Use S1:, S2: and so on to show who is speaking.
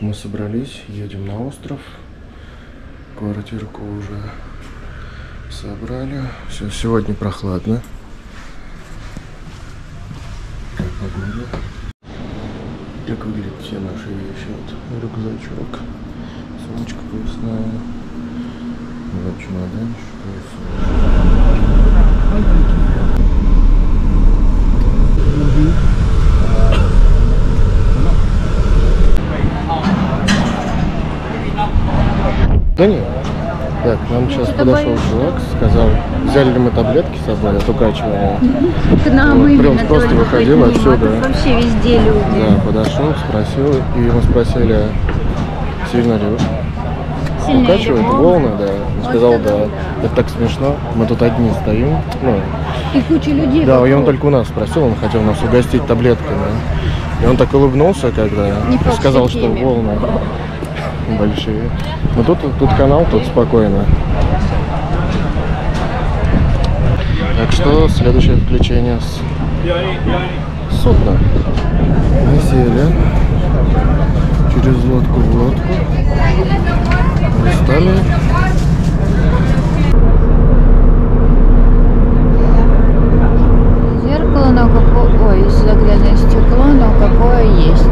S1: Мы собрались, едем на остров. Квартирку уже собрали. Все, сегодня прохладно. Как погода. Как выглядят все наши вещи. Вот рюкзачок, сумочка поясная, вот чемоданчик. Да нет. Так, нам сейчас подошел чувак, сказал, взяли ли мы таблетки с собой от укачивания.
S2: К нам
S1: вот,
S2: именно
S1: просто выходил отсюда.
S2: Вообще везде люди.
S1: Да, подошел, спросил, и мы спросили, сильно ли укачивает волны, да. Он сказал, да. Это так смешно, мы тут одни стоим. Ну,
S2: и куча людей.
S1: Да, и он только у нас спросил, он хотел нас угостить таблетками. И он так улыбнулся, когда сказал, что волны большие. Но тут канал, тут спокойно. Так что следующее включение с судна. Мы сели через лодку в лодку. Мы встали.
S2: Зеркало, но какое... Ой, заглядное стекло, но какое есть.